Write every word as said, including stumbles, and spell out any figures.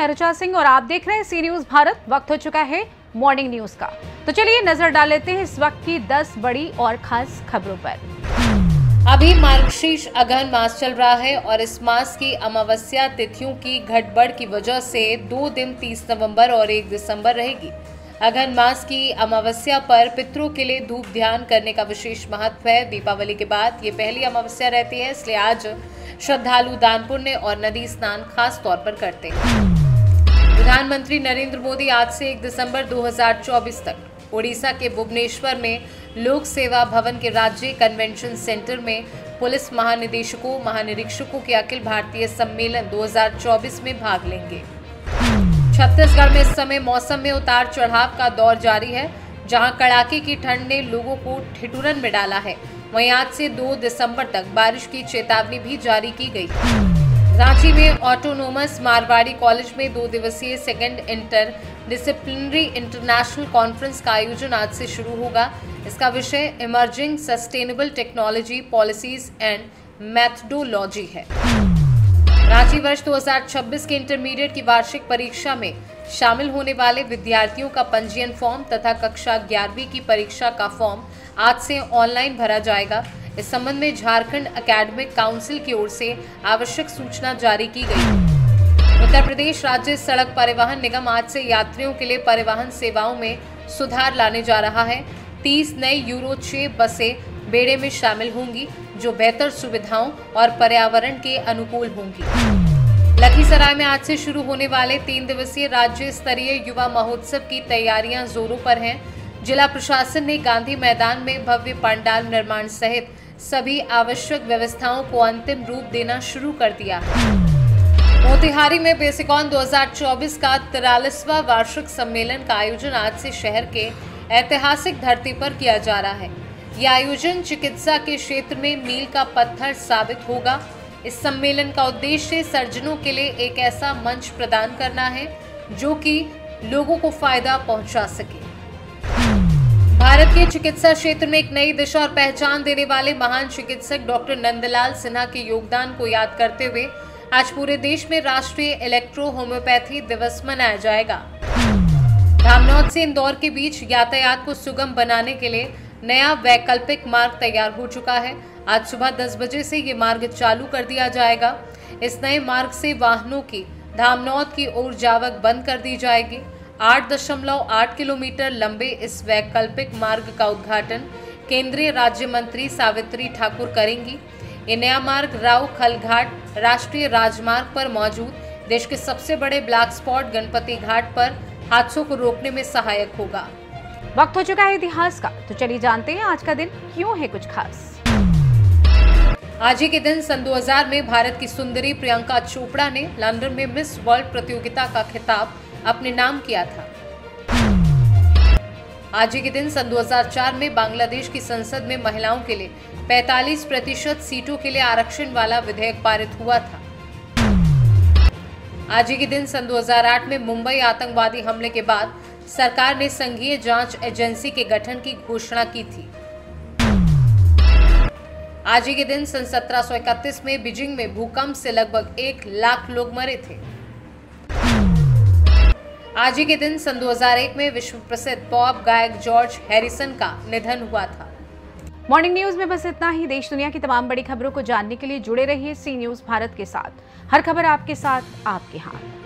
मैं ऋचा सिंह और आप देख रहे हैं सी न्यूज भारत। वक्त हो चुका है मॉर्निंग न्यूज का, तो चलिए नजर डाल लेते हैं इस वक्त की दस बड़ी और खास खबरों पर। अभी मार्गशीर्ष अगहन मास चल रहा है और इस मास की अमावस्या तिथियों की घटबढ़ की वजह से दो दिन तीस नवंबर और एक दिसंबर रहेगी। अगहन मास की अमावस्या पर पितरों के लिए धूप ध्यान करने का विशेष महत्व है। दीपावली के बाद ये पहली अमावस्या रहती है, इसलिए आज श्रद्धालु दान पुण्य और नदी स्नान खास तौर पर करते हैं। प्रधानमंत्री नरेंद्र मोदी आज से एक दिसंबर दो हज़ार चौबीस तक ओडिशा के भुवनेश्वर में लोक सेवा भवन के राज्य कन्वेंशन सेंटर में पुलिस महानिदेशकों महानिरीक्षकों के अखिल भारतीय सम्मेलन दो हज़ार चौबीस में भाग लेंगे। छत्तीसगढ़ में इस समय मौसम में उतार चढ़ाव का दौर जारी है, जहां कड़ाके की ठंड ने लोगों को ठिठुरन में डाला है। वहीं आज से दो दिसंबर तक बारिश की चेतावनी भी जारी की गई। रांची में ऑटोनोमस मारवाड़ी कॉलेज में दो दिवसीय second interdisciplinary international conference का आयोजन आज से शुरू होगा। इसका विषय emerging sustainable technology policies and methodology है। रांची वर्ष दो हज़ार छब्बीस के इंटरमीडिएट की वार्षिक परीक्षा में शामिल होने वाले विद्यार्थियों का पंजीयन फॉर्म तथा कक्षा ग्यारहवीं की परीक्षा का फॉर्म आज से ऑनलाइन भरा जाएगा। इस संबंध में झारखंड एकेडमिक काउंसिल की ओर से आवश्यक सूचना जारी की गई। उत्तर प्रदेश राज्य सड़क परिवहन निगम आज से यात्रियों के लिए परिवहन सेवाओं में सुधार लाने जा रहा है। तीस नई यूरो छह बसें बेड़े में शामिल होंगी, जो बेहतर सुविधाओं और पर्यावरण के अनुकूल होंगी। लखीसराय में आज से शुरू होने वाले तीन दिवसीय राज्य स्तरीय युवा महोत्सव की तैयारियां जोरों पर हैं। जिला प्रशासन ने गांधी मैदान में भव्य पंडाल निर्माण सहित सभी आवश्यक व्यवस्थाओं को अंतिम रूप देना शुरू कर दिया है। मोतिहारी में बेसिकॉन दो हज़ार चौबीस का तिरालीसवां वार्षिक सम्मेलन का आयोजन आज से शहर के ऐतिहासिक धरती पर किया जा रहा है। यह आयोजन चिकित्सा के क्षेत्र में मील का पत्थर साबित होगा। इस सम्मेलन का उद्देश्य सर्जनों के लिए एक ऐसा मंच प्रदान करना है जो कि लोगों को फायदा पहुंचा सके। भारत के चिकित्सा क्षेत्र में एक नई दिशा और पहचान देने वाले महान चिकित्सक डॉक्टर नंदलाल सिन्हा के योगदान को याद करते हुए आज पूरे देश में राष्ट्रीय इलेक्ट्रो होम्योपैथी दिवस मनाया जाएगा। धामनौद से इंदौर के बीच यातायात को सुगम बनाने के लिए नया वैकल्पिक मार्ग तैयार हो चुका है। आज सुबह दस बजे से ये मार्ग चालू कर दिया जाएगा। इस नए मार्ग से वाहनों की धामनौद की ओर जावक बंद कर दी जाएगी। आठ दशमलव आठ किलोमीटर लंबे इस वैकल्पिक मार्ग का उद्घाटन केंद्रीय राज्य मंत्री सावित्री ठाकुर करेंगी। ये नया मार्ग राव खलघाट राष्ट्रीय राजमार्ग पर मौजूद देश के सबसे बड़े ब्लैक स्पॉट गणपति घाट पर हादसों को रोकने में सहायक होगा। वक्त हो चुका है इतिहास का, तो चलिए जानते हैं आज का दिन क्यों है कुछ खास। आज ही के दिन सन दो हज़ार में भारत की सुंदरी प्रियंका चोपड़ा ने लंदन में मिस वर्ल्ड प्रतियोगिता का खिताब अपने नाम किया था। आज ही के दिन सन दो हज़ार चार में बांग्लादेश की संसद में महिलाओं के लिए पैंतालीस प्रतिशत सीटों के लिए आरक्षण वाला विधेयक पारित हुआ था। आज ही के दिन सन दो हज़ार आठ में मुंबई आतंकवादी हमले के बाद सरकार ने संघीय जांच एजेंसी के गठन की घोषणा की थी। आज ही के दिन सन सत्रह सौ इकतीस में बीजिंग में भूकंप से लगभग एक लाख लोग मरे थे। आज ही के दिन सन दो हज़ार एक में विश्व प्रसिद्ध पॉप गायक जॉर्ज हैरिसन का निधन हुआ था। मॉर्निंग न्यूज में बस इतना ही। देश दुनिया की तमाम बड़ी खबरों को जानने के लिए जुड़े रहिए सी न्यूज भारत के साथ। हर खबर आपके साथ, आपके हाथ।